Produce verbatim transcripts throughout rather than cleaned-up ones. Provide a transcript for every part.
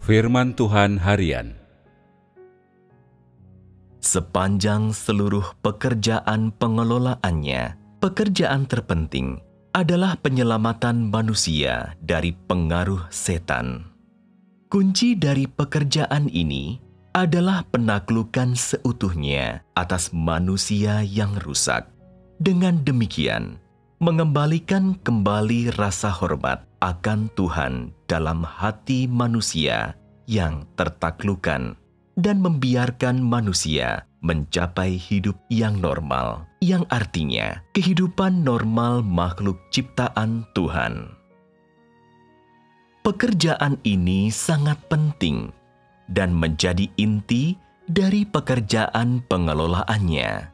Firman Tuhan Harian. Sepanjang seluruh pekerjaan pengelolaannya, pekerjaan terpenting adalah penyelamatan manusia dari pengaruh setan. Kunci dari pekerjaan ini adalah penaklukan seutuhnya atas manusia yang rusak. Dengan demikian, mengembalikan kembali rasa hormat akan Tuhan dalam hati manusia yang tertaklukkan dan membiarkan manusia mencapai hidup yang normal, yang artinya kehidupan normal makhluk ciptaan Tuhan. Pekerjaan ini sangat penting dan menjadi inti dari pekerjaan pengelolaannya.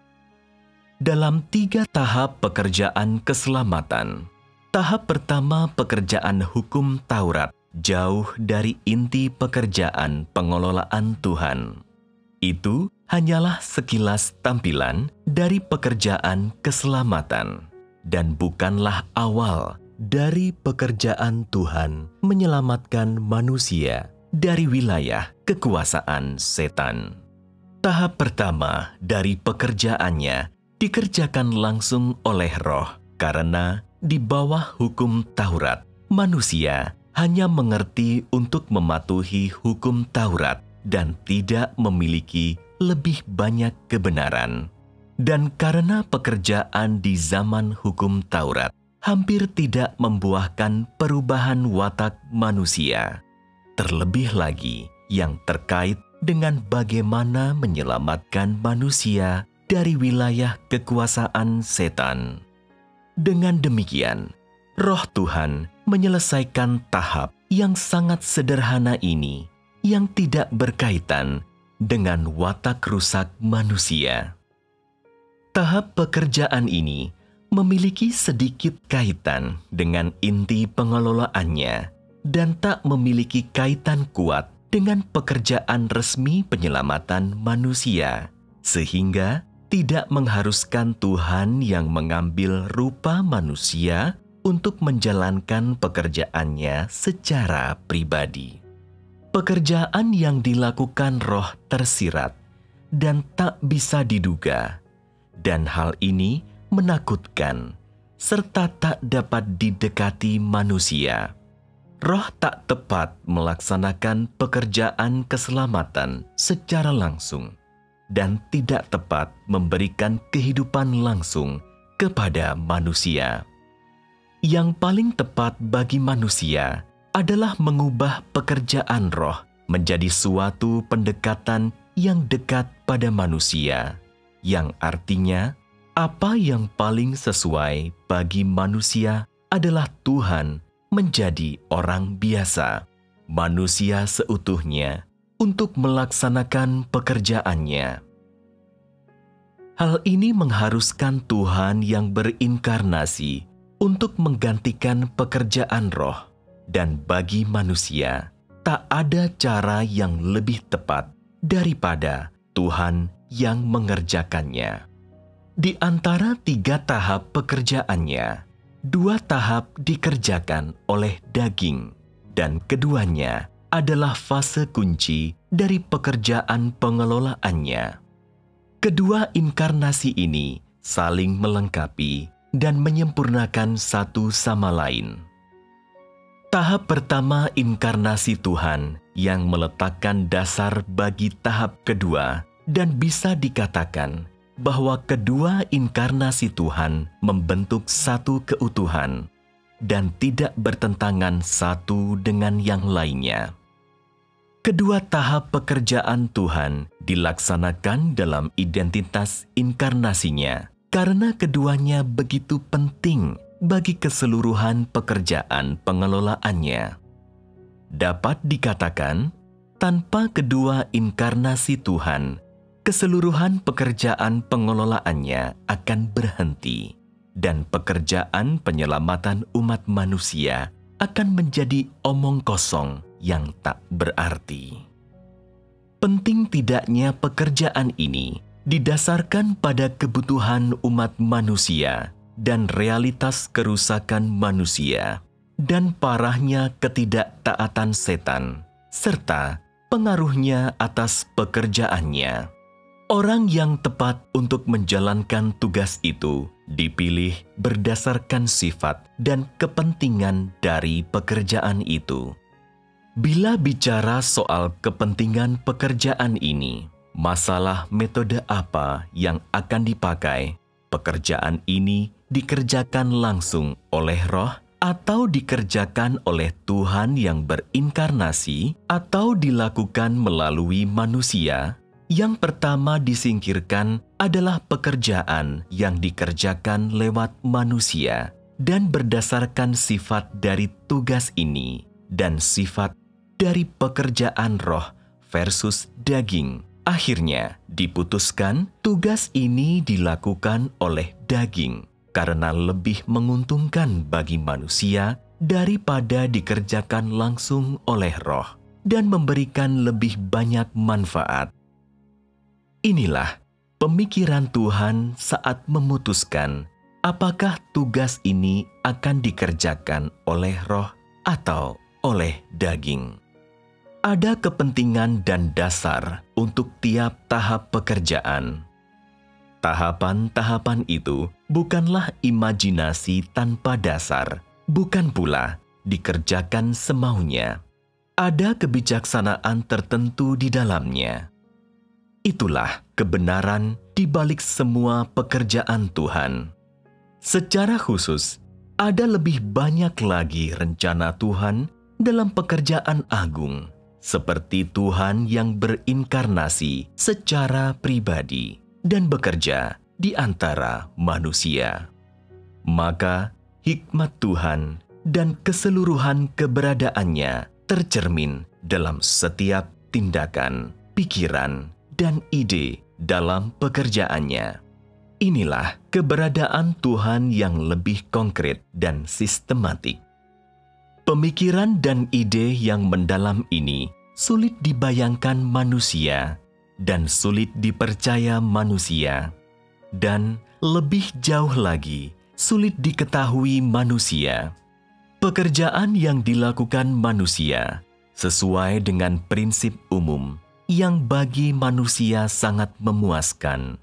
Dalam tiga tahap pekerjaan keselamatan, tahap pertama pekerjaan hukum Taurat jauh dari inti pekerjaan pengelolaan Tuhan. Itu hanyalah sekilas tampilan dari pekerjaan keselamatan dan bukanlah awal dari pekerjaan Tuhan menyelamatkan manusia dari wilayah kekuasaan setan. Tahap pertama dari pekerjaannya dikerjakan langsung oleh Roh, karena di bawah hukum Taurat, manusia hanya mengerti untuk mematuhi hukum Taurat dan tidak memiliki lebih banyak kebenaran. Dan karena pekerjaan di zaman hukum Taurat hampir tidak membuahkan perubahan watak manusia, terlebih lagi yang terkait dengan bagaimana menyelamatkan manusia dari wilayah kekuasaan setan. Dengan demikian, Roh Tuhan menyelesaikan tahap yang sangat sederhana ini yang tidak berkaitan dengan watak rusak manusia. Tahap pekerjaan ini memiliki sedikit kaitan dengan inti pengelolaannya dan tak memiliki kaitan kuat dengan pekerjaan resmi penyelamatan manusia, sehingga tidak mengharuskan Tuhan yang mengambil rupa manusia untuk menjalankan pekerjaannya secara pribadi. Pekerjaan yang dilakukan Roh tersirat dan tak bisa diduga, dan hal ini menakutkan serta tak dapat didekati manusia. Roh tak tepat melaksanakan pekerjaan keselamatan secara langsung dan tidak tepat memberikan kehidupan langsung kepada manusia. Yang paling tepat bagi manusia adalah mengubah pekerjaan Roh menjadi suatu pendekatan yang dekat pada manusia, yang artinya apa yang paling sesuai bagi manusia adalah Tuhan menjadi orang biasa, manusia seutuhnya, untuk melaksanakan pekerjaannya. Hal ini mengharuskan Tuhan yang berinkarnasi untuk menggantikan pekerjaan Roh, dan bagi manusia tak ada cara yang lebih tepat daripada Tuhan yang mengerjakannya. Di antara tiga tahap pekerjaannya, dua tahap dikerjakan oleh daging, dan keduanya adalah fase kunci dari pekerjaan pengelolaannya. Kedua inkarnasi ini saling melengkapi dan menyempurnakan satu sama lain. Tahap pertama inkarnasi Tuhan yang meletakkan dasar bagi tahap kedua, dan bisa dikatakan bahwa kedua inkarnasi Tuhan membentuk satu keutuhan dan tidak bertentangan satu dengan yang lainnya. Kedua tahap pekerjaan Tuhan dilaksanakan dalam identitas inkarnasinya karena keduanya begitu penting bagi keseluruhan pekerjaan pengelolaannya. Dapat dikatakan, tanpa kedua inkarnasi Tuhan, keseluruhan pekerjaan pengelolaannya akan berhenti, dan pekerjaan penyelamatan umat manusia akan menjadi omong kosong yang tak berarti. Penting tidaknya pekerjaan ini didasarkan pada kebutuhan umat manusia dan realitas kerusakan manusia dan parahnya ketidaktaatan setan, serta pengaruhnya atas pekerjaannya. Orang yang tepat untuk menjalankan tugas itu dipilih berdasarkan sifat dan kepentingan dari pekerjaan itu. Bila bicara soal kepentingan pekerjaan ini, masalah metode apa yang akan dipakai, pekerjaan ini dikerjakan langsung oleh Roh atau dikerjakan oleh Tuhan yang berinkarnasi atau dilakukan melalui manusia, yang pertama disingkirkan adalah pekerjaan yang dikerjakan lewat manusia dan berdasarkan sifat dari tugas ini dan sifat dari pekerjaan roh versus daging. Akhirnya diputuskan tugas ini dilakukan oleh daging karena lebih menguntungkan bagi manusia daripada dikerjakan langsung oleh roh dan memberikan lebih banyak manfaat. Inilah pemikiran Tuhan saat memutuskan apakah tugas ini akan dikerjakan oleh roh atau oleh daging. Ada kepentingan dan dasar untuk tiap tahap pekerjaan. Tahapan-tahapan itu bukanlah imajinasi tanpa dasar, bukan pula dikerjakan semaunya. Ada kebijaksanaan tertentu di dalamnya. Itulah kebenaran di balik semua pekerjaan Tuhan. Secara khusus, ada lebih banyak lagi rencana Tuhan dalam pekerjaan agung, seperti Tuhan yang berinkarnasi secara pribadi dan bekerja di antara manusia. Maka hikmat Tuhan dan keseluruhan keberadaannya tercermin dalam setiap tindakan, pikiran, dan ide dalam pekerjaannya. Inilah keberadaan Tuhan yang lebih konkret dan sistematik. Pemikiran dan ide yang mendalam ini sulit dibayangkan manusia dan sulit dipercaya manusia, dan lebih jauh lagi sulit diketahui manusia. Pekerjaan yang dilakukan manusia sesuai dengan prinsip umum yang bagi manusia sangat memuaskan.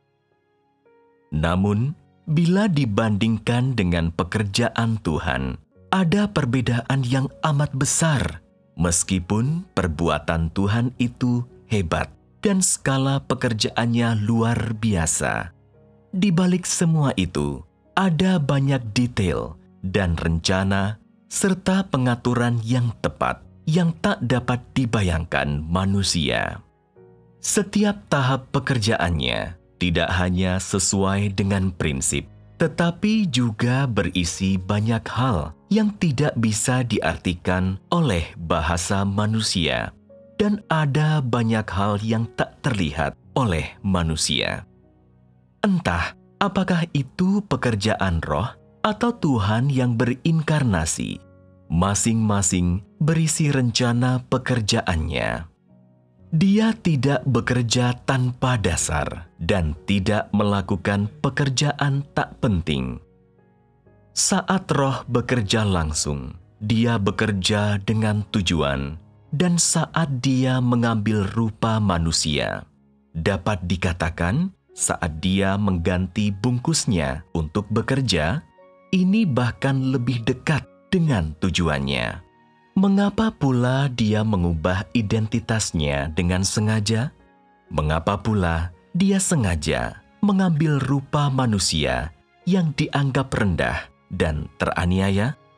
Namun, bila dibandingkan dengan pekerjaan Tuhan, ada perbedaan yang amat besar, meskipun perbuatan Tuhan itu hebat dan skala pekerjaannya luar biasa. Di balik semua itu, ada banyak detail dan rencana serta pengaturan yang tepat yang tak dapat dibayangkan manusia. Setiap tahap pekerjaannya tidak hanya sesuai dengan prinsip, tetapi juga berisi banyak hal yang tidak bisa diartikan oleh bahasa manusia, dan ada banyak hal yang tak terlihat oleh manusia. Entah apakah itu pekerjaan roh atau Tuhan yang berinkarnasi, masing-masing berisi rencana pekerjaannya. Dia tidak bekerja tanpa dasar dan tidak melakukan pekerjaan tak penting. Saat roh bekerja langsung, dia bekerja dengan tujuan, dan saat dia mengambil rupa manusia, dapat dikatakan saat dia mengganti bungkusnya untuk bekerja, ini bahkan lebih dekat dengan tujuannya. Mengapa pula dia mengubah identitasnya dengan sengaja? Mengapa pula dia sengaja mengambil rupa manusia yang dianggap rendah dan teraniaya?